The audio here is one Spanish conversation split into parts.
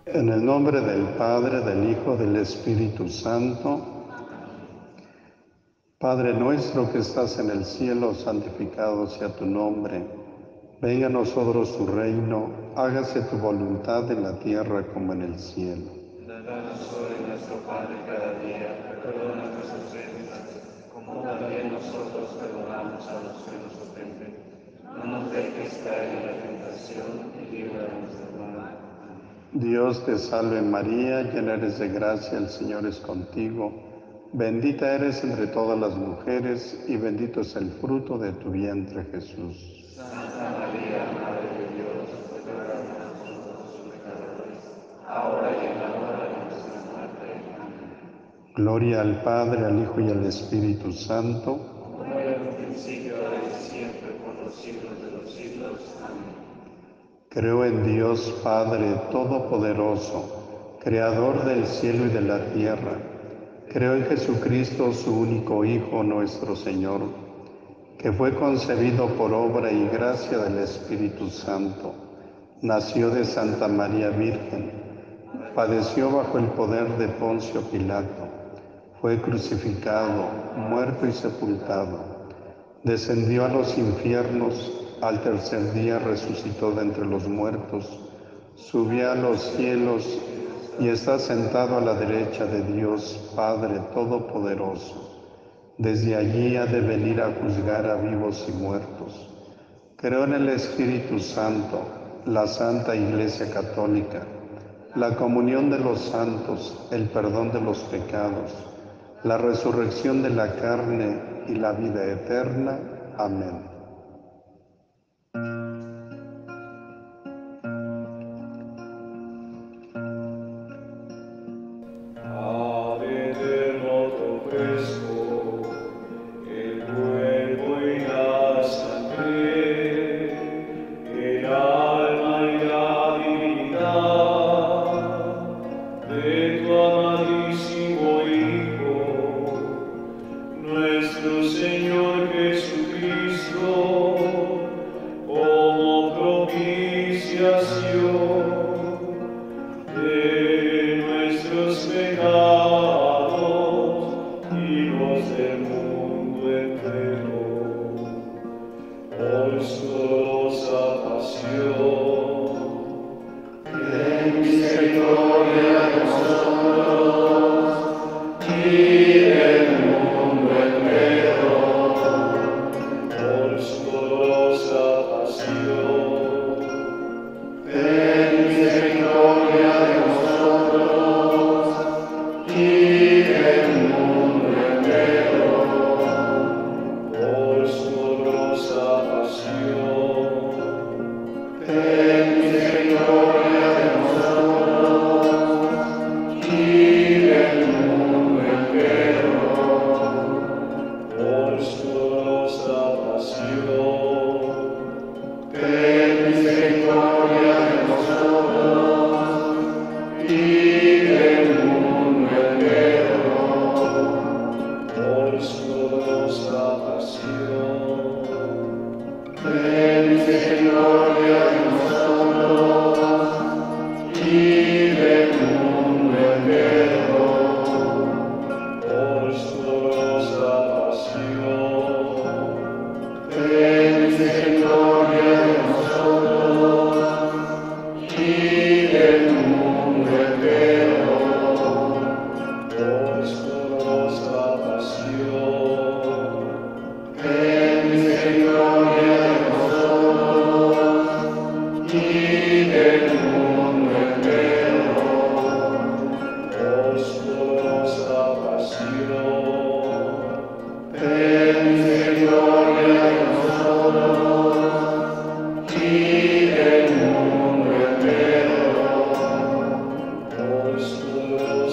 En el nombre del Padre, del Hijo, del Espíritu Santo. Padre nuestro que estás en el cielo, santificado sea tu nombre. Venga a nosotros tu reino, hágase tu voluntad en la tierra como en el cielo. Danos hoy nuestro pan de cada día, perdona nuestras ofensas, como también nosotros perdonamos a los que nos ofenden. No nos dejes caer en la tentación y líbranos del mal. Dios te salve María, llena eres de gracia, el Señor es contigo. Bendita eres entre todas las mujeres y bendito es el fruto de tu vientre Jesús. Santa María, Madre de Dios, ruega por nosotros los pecadores, ahora y en la hora de nuestra muerte. Amén. Gloria al Padre, al Hijo y al Espíritu Santo. Como era en un principio, ahora y siempre, por los siglos de los siglos. Amén. Creo en Dios Padre Todopoderoso, Creador del cielo y de la tierra. Creo en Jesucristo, su único Hijo, nuestro Señor, que fue concebido por obra y gracia del Espíritu Santo. Nació de Santa María Virgen, padeció bajo el poder de Poncio Pilato, fue crucificado, muerto y sepultado, descendió a los infiernos, al tercer día resucitó de entre los muertos, subió a los cielos y está sentado a la derecha de Dios Padre Todopoderoso. Desde allí ha de venir a juzgar a vivos y muertos. Creo en el Espíritu Santo, la Santa Iglesia Católica, la comunión de los santos, el perdón de los pecados, la resurrección de la carne y la vida eterna. Amén.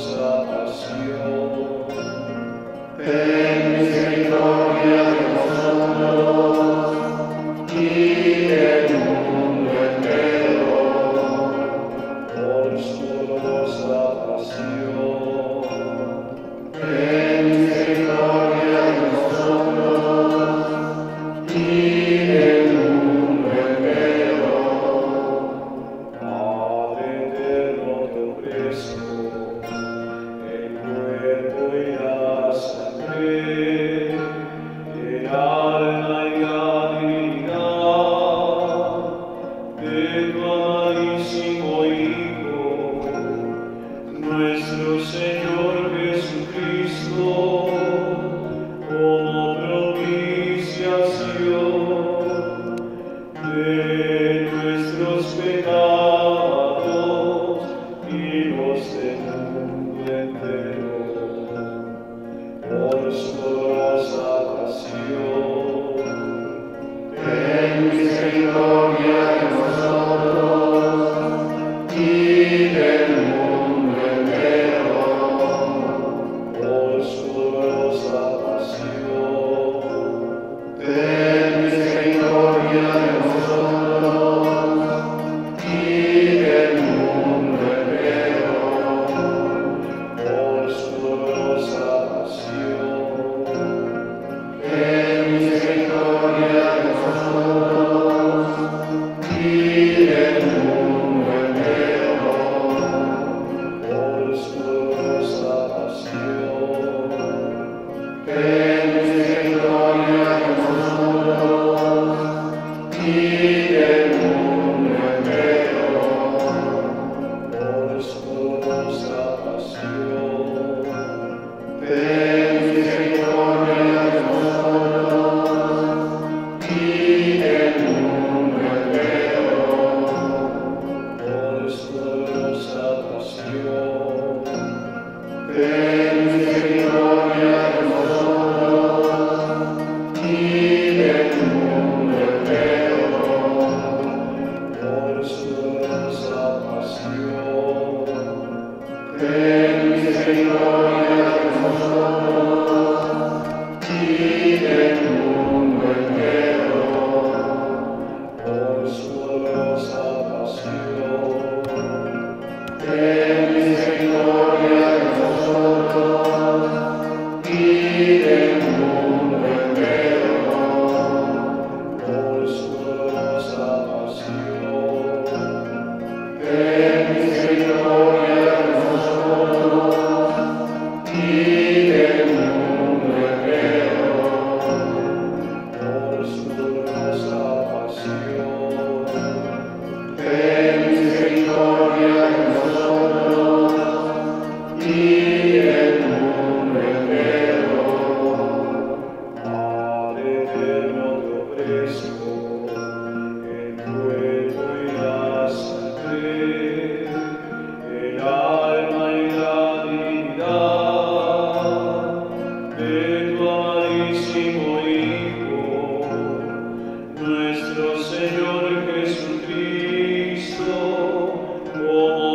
Ten misericordia de nosotros. ten misericordia de nosotros y del mundo entero. Por su dolorosa pasión, Ten misericordia de nosotros y del mundo entero. por su dolorosa pasión, Ten misericordia de nosotros y del mundo entero. por su dolorosa pasión, Ten misericordia de nosotros y del mundo entero. por su dolorosa pasión, Ten misericordia de nosotros y del mundo entero. por su dolorosa pasión, Ten misericordia de nosotros y del mundo entero. por su dolorosa pasión, Ten misericordia de nosotros y del mundo entero. por su dolorosa pasión, Ten misericordia de nosotros y del mundo entero. por su dolorosa pasión, Ten misericordia de nosotros y del mundo entero. Padre eterno, te ofrezco el cuerpo y la sangre, el alma y la divinidad de tu amadísimo Hijo, nuestro Señor Jesucristo, como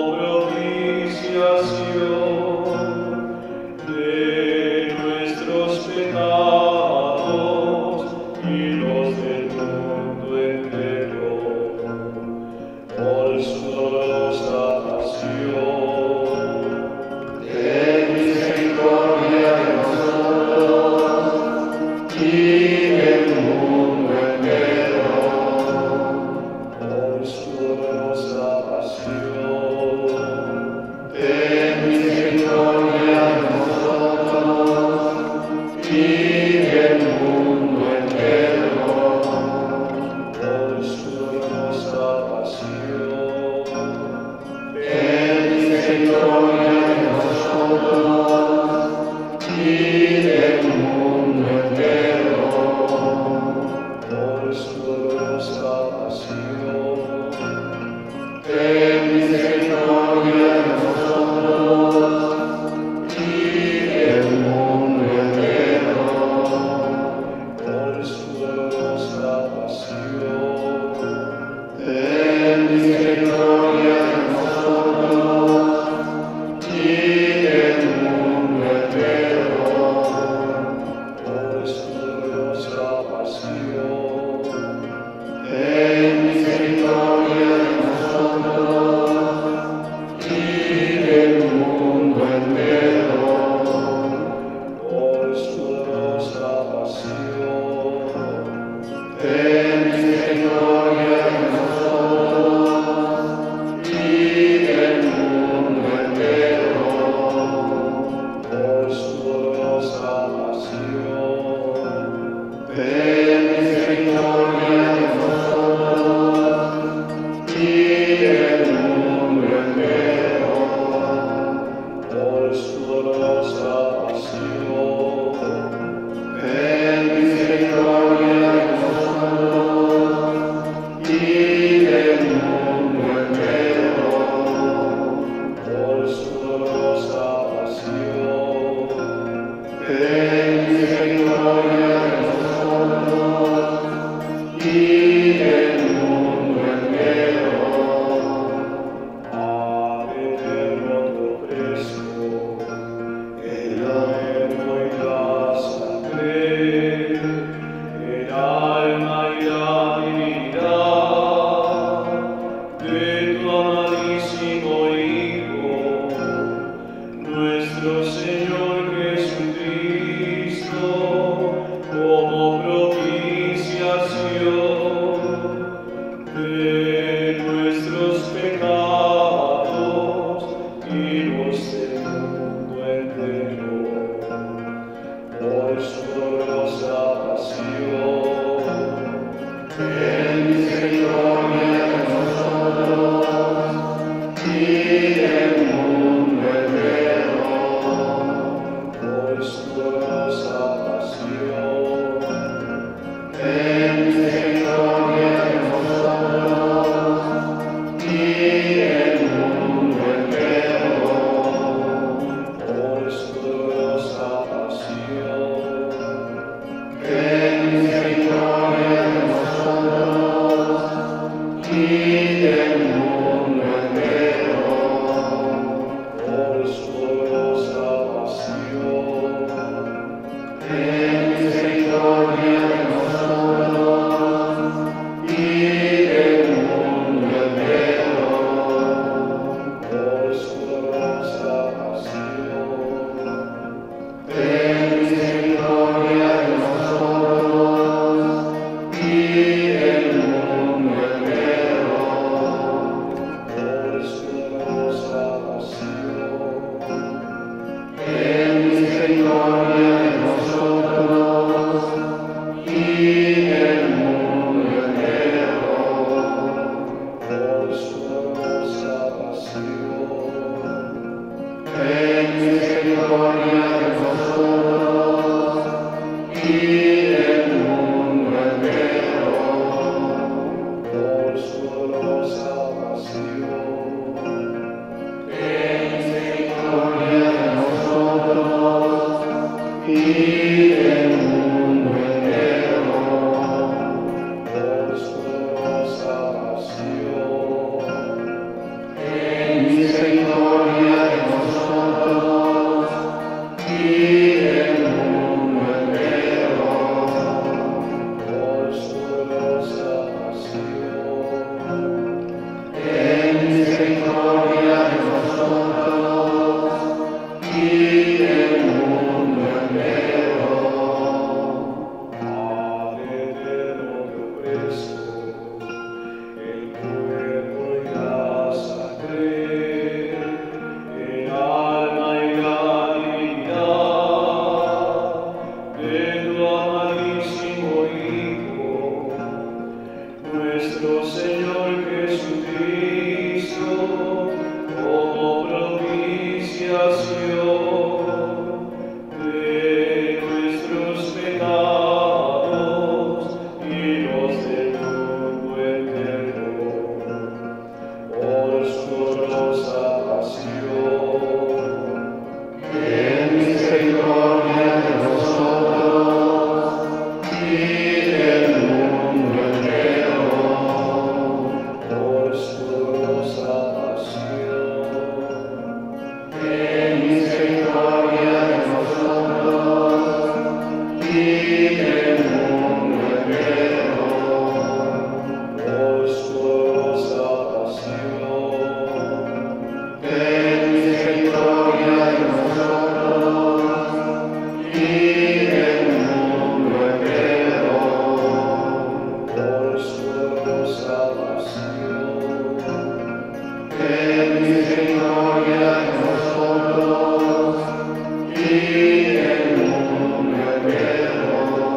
propiciación de nuestros pecados y los del mundo entero. Por su dolorosa pasión, Ten misericordia de nosotros y del mundo entero. por su dolorosa pasión, Ten misericordia de nosotros y del mundo entero. por su dolorosa pasión, Ten misericordia de nosotros y del mundo entero. por su dolorosa pasión, Ten misericordia de nosotros y del mundo entero. por su dolorosa pasión, Ten misericordia de nosotros y del mundo entero. por su dolorosa pasión, Ten misericordia de nosotros y del mundo entero. por su dolorosa pasión, Ten misericordia de nosotros y del mundo entero. por su dolorosa pasión, Ten misericordia de nosotros y del mundo entero. por su dolorosa pasión, Ten misericordia de nosotros y del mundo entero. por su dolorosa pasión, Ten misericordia de nosotros y ten misericordia de nosotros y del mundo entero. Por su dolorosa pasión, ten misericordia de nosotros y del mundo entero. Por su dolorosa pasión, ten misericordia de nosotros y del mundo entero. Por su dolorosa pasión, ten misericordia de nosotros y del mundo entero. Por su dolorosa pasión, ten misericordia de nosotros y del mundo entero. Por su dolorosa pasión, ten misericordia de nosotros y del mundo entero. Por su dolorosa pasión, ten misericordia de nosotros y del mundo entero. Por su dolorosa pasión, ten misericordia de nosotros y del mundo entero. Por su dolorosa pasión, ten misericordia de nosotros y del mundo entero. Por su dolorosa pasión, ten misericordia de nosotros y del mundo entero. Padre eterno que ofrezco el cuerpo y la sangre, el alma y la divinidad de tu amadísimo Hijo, nuestro Señor Jesucristo, como propiciación de nuestros pecados y los del mundo entero. Por su dolorosa pasión, ten misericordia de nosotros y del mundo entero. Por su dolorosa pasión, ten misericordia de nosotros y del mundo entero. Por su dolorosa pasión, ten misericordia de nosotros y del mundo entero. Por su dolorosa pasión, ten misericordia de nosotros y del mundo entero.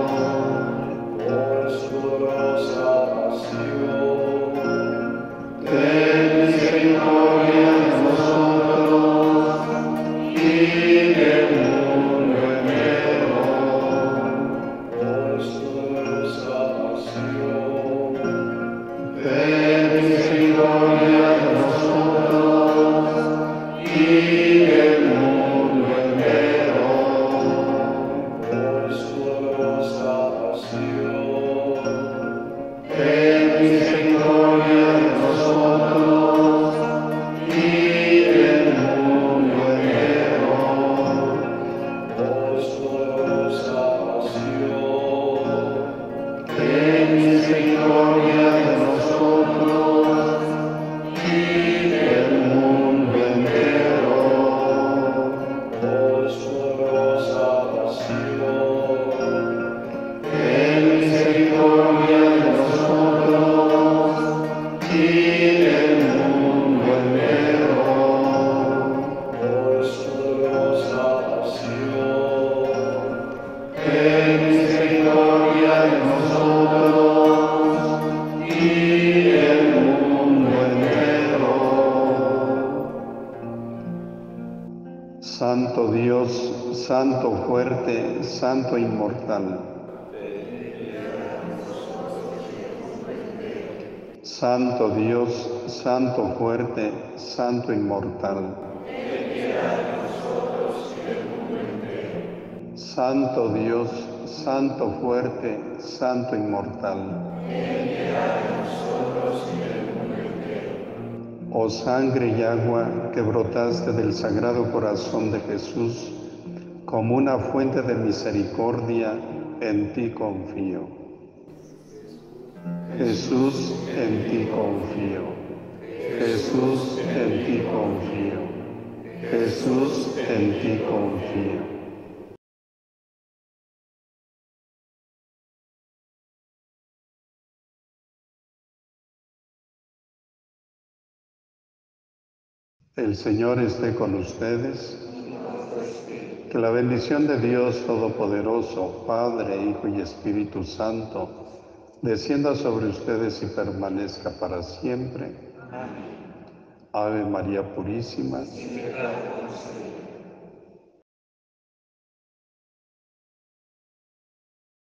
Por su dolorosa pasión, ten misericordia de nosotros y del mundo entero. Por su dolorosa pasión, ten misericordia de nosotros y del mundo entero. Por su dolorosa pasión, ten misericordia de nosotros y del mundo entero. Por su dolorosa pasión, ten misericordia de nosotros y del mundo entero. Por su dolorosa pasión, ten misericordia de nosotros y del mundo entero. Por su dolorosa pasión, ten misericordia de nosotros Santo fuerte, Santo inmortal. Santo Dios, Santo fuerte, Santo inmortal. Santo Dios, Santo fuerte, Santo inmortal. Oh sangre y agua que brotaste del Sagrado Corazón de Jesús, como una fuente de misericordia, en ti confío. Jesús, en ti confío. Jesús, en ti confío. Jesús, en ti confío. El Señor esté con ustedes. Que la bendición de Dios Todopoderoso, Padre, Hijo y Espíritu Santo, descienda sobre ustedes y permanezca para siempre. Ave María Purísima.